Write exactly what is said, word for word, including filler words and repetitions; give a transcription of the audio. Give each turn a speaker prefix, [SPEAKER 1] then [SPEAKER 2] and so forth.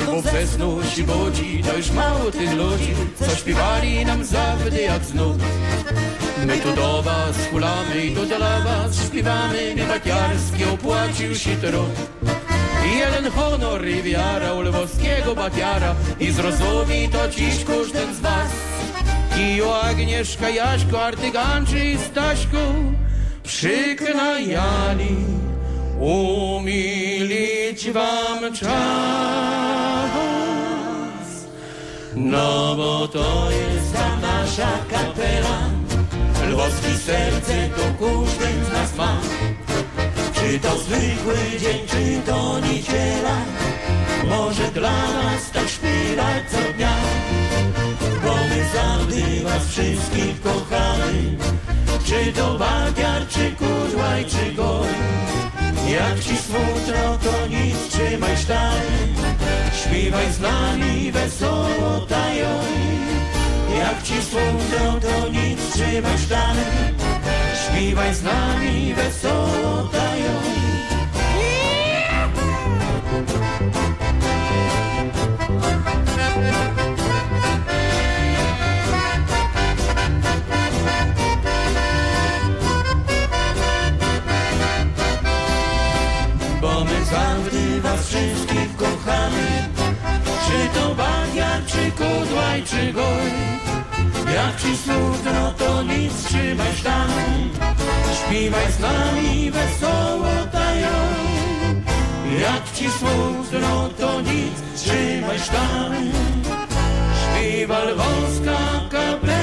[SPEAKER 1] bo przez nusi budzi, to już mało tych ludzi, co śpiewali nam zawdy jak znów. My tu do was hulamy i tu dla was śpiewamy, nie batiarski opłacił się trud. I jeden honor i wiara u lwowskiego batiara i zrozumi to dziś każdy z was. I o Agnieszka, Jaśko, Artyganczy i Staśku przyknajali umilić wam czas. No bo to jest ta nasza kapela, lwowskie serce to każdy z nas ma. Czy to zwykły dzień, czy to niedziela, może dla nas tak śpiewać co dnia. Bo my zawdy was wszystkich kochamy, czy to batiar, czy kudłaj, czy goj. Jak ci smutno, to nic, trzymaj sztany, śpiewaj z nami wesoło tajoj. Jak ci smutno, to nic, trzymaj sztany, śpiewaj z nami wesoło tajoj. Bo my zawdy was wszystkich kochamy, czy to batiar, czy kudłaj, czy goj. Jak ci smutno, to nic, trzymaj sztany, śpiewaj z nami wesoło tajoj. Jak ci smutno, to nic, trzymaj sztany, śpiewa lwowska kapela.